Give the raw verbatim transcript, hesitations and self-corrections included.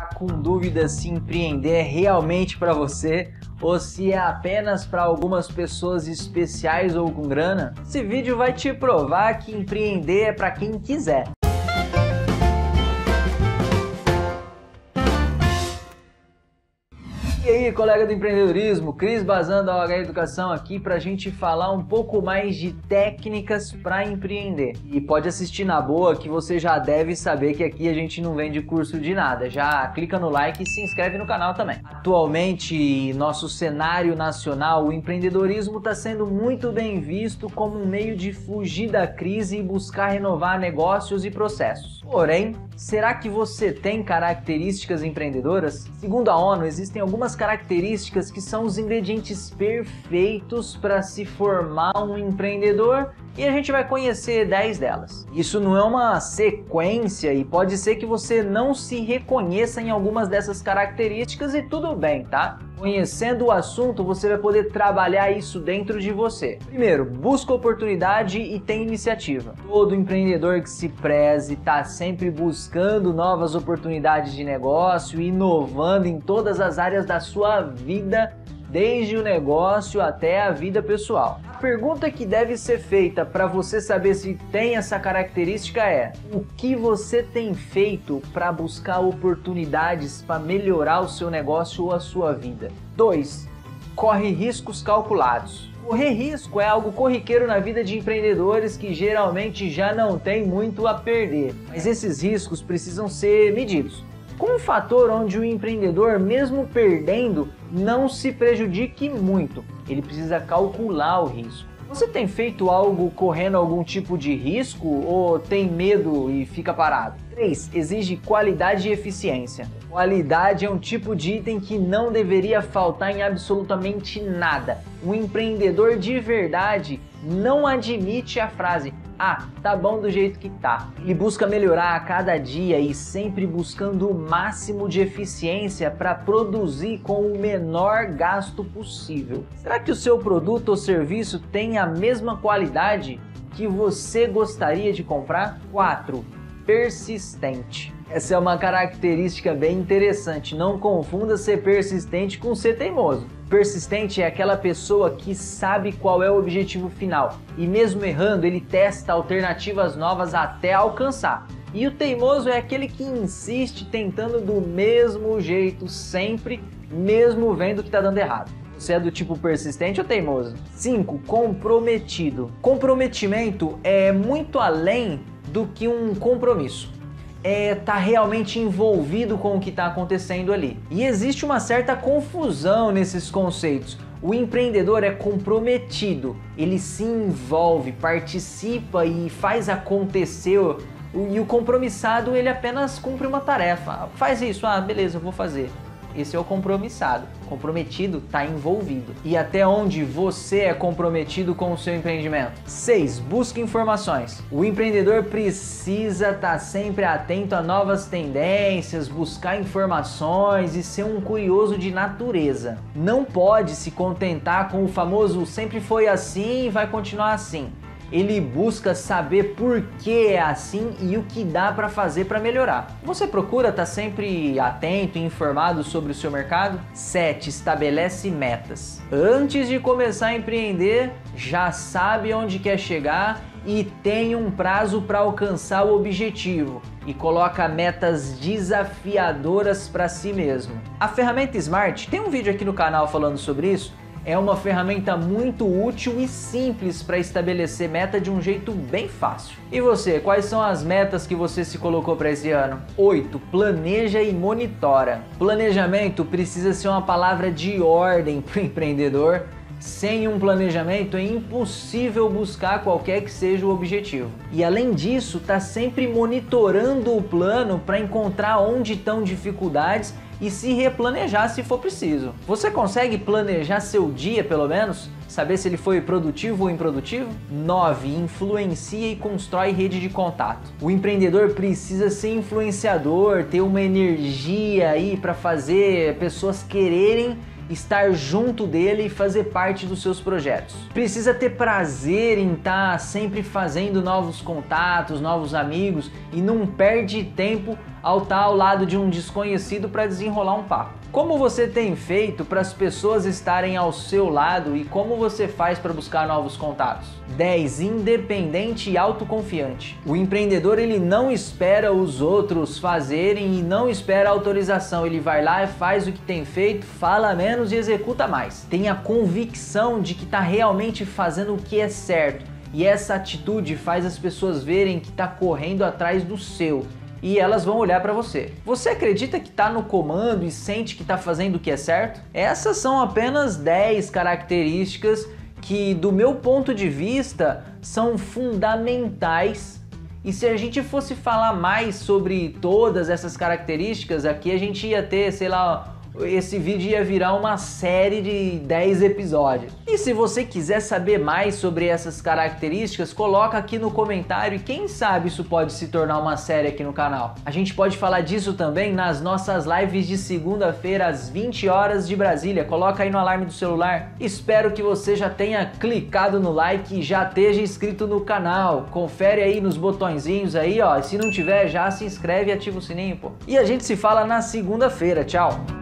Tá com dúvida se empreender é realmente para você ou se é apenas para algumas pessoas especiais ou com grana? Esse vídeo vai te provar que empreender é para quem quiser. E aí, colega do empreendedorismo, Cris Bazan da O H Educação aqui para a gente falar um pouco mais de técnicas para empreender. E pode assistir na boa que você já deve saber que aqui a gente não vende curso de nada. Já clica no like e se inscreve no canal também. Atualmente, nosso cenário nacional, o empreendedorismo está sendo muito bem visto como um meio de fugir da crise e buscar renovar negócios e processos. Porém, será que você tem características empreendedoras? Segundo a ONU, existem algumas características que são os ingredientes perfeitos para se formar um empreendedor e a gente vai conhecer dez delas. Isso não é uma sequência e pode ser que você não se reconheça em algumas dessas características e tudo bem, tá? Conhecendo o assunto, você vai poder trabalhar isso dentro de você. Primeiro, busca oportunidade e tem iniciativa. Todo empreendedor que se preze está sempre buscando novas oportunidades de negócio e inovando em todas as áreas da sua vida, desde o negócio até a vida pessoal. A pergunta que deve ser feita para você saber se tem essa característica é: o que você tem feito para buscar oportunidades para melhorar o seu negócio ou a sua vida? dois. Corre riscos calculados. Correr risco é algo corriqueiro na vida de empreendedores que geralmente já não tem muito a perder, mas esses riscos precisam ser medidos, com um fator onde o empreendedor, mesmo perdendo, não se prejudique muito. Ele precisa calcular o risco. Você tem feito algo correndo algum tipo de risco ou tem medo e fica parado? três. Exige qualidade e eficiência. Qualidade é um tipo de item que não deveria faltar em absolutamente nada. Um empreendedor de verdade não admite a frase: ah, tá bom do jeito que tá. Ele busca melhorar a cada dia e sempre buscando o máximo de eficiência para produzir com o menor gasto possível. Será que o seu produto ou serviço tem a mesma qualidade que você gostaria de comprar? quatro. Persistente. Essa é uma característica bem interessante. Não confunda ser persistente com ser teimoso. Persistente é aquela pessoa que sabe qual é o objetivo final e mesmo errando ele testa alternativas novas até alcançar. E o teimoso é aquele que insiste tentando do mesmo jeito sempre, mesmo vendo que está dando errado. Você é do tipo persistente ou teimoso? cinco. Comprometido. Comprometimento é muito além do que um compromisso. É tá realmente envolvido com o que está acontecendo ali. E existe uma certa confusão nesses conceitos. O empreendedor é comprometido, ele se envolve, participa e faz acontecer. E o compromissado, ele apenas cumpre uma tarefa. Faz isso, ah, beleza, eu vou fazer. Esse é o compromissado. Comprometido está envolvido. E até onde você é comprometido com o seu empreendimento? seis. Busque informações. O empreendedor precisa estar sempre atento a novas tendências, buscar informações e ser um curioso de natureza. Não pode se contentar com o famoso sempre foi assim e vai continuar assim. Ele busca saber por que é assim e o que dá para fazer para melhorar. Você procura estar sempre atento e informado sobre o seu mercado? sete. Estabelece metas. Antes de começar a empreender, já sabe onde quer chegar e tem um prazo para alcançar o objetivo e coloca metas desafiadoras para si mesmo. A ferramenta Smart, tem um vídeo aqui no canal falando sobre isso. É uma ferramenta muito útil e simples para estabelecer meta de um jeito bem fácil. E você, quais são as metas que você se colocou para esse ano? oito. Planeja e monitora. Planejamento precisa ser uma palavra de ordem para o empreendedor. Sem um planejamento é impossível buscar qualquer que seja o objetivo. E além disso, está sempre monitorando o plano para encontrar onde estão dificuldades e se replanejar se for preciso. Você consegue planejar seu dia pelo menos? Saber se ele foi produtivo ou improdutivo? nove. Influencia e constrói rede de contato. O empreendedor precisa ser influenciador, ter uma energia aí para fazer pessoas quererem estar junto dele e fazer parte dos seus projetos. Precisa ter prazer em estar sempre fazendo novos contatos, novos amigos e não perde tempo ao estar ao lado de um desconhecido para desenrolar um papo. Como você tem feito para as pessoas estarem ao seu lado e como você faz para buscar novos contatos? dez. Independente e autoconfiante. O empreendedor ele não espera os outros fazerem e não espera autorização. Ele vai lá e faz o que tem feito, fala menos e executa mais. Tenha convicção de que está realmente fazendo o que é certo. E essa atitude faz as pessoas verem que está correndo atrás do seu. E elas vão olhar para você. Você acredita que está no comando e sente que está fazendo o que é certo? Essas são apenas dez características que, do meu ponto de vista, são fundamentais. E se a gente fosse falar mais sobre todas essas características, aqui a gente ia ter, sei lá, esse vídeo ia virar uma série de dez episódios. E se você quiser saber mais sobre essas características, coloca aqui no comentário e quem sabe isso pode se tornar uma série aqui no canal. A gente pode falar disso também nas nossas lives de segunda-feira às vinte horas de Brasília. Coloca aí no alarme do celular. Espero que você já tenha clicado no like e já esteja inscrito no canal. Confere aí nos botõezinhos aí, ó. E se não tiver, já se inscreve e ativa o sininho, pô. E a gente se fala na segunda-feira. Tchau!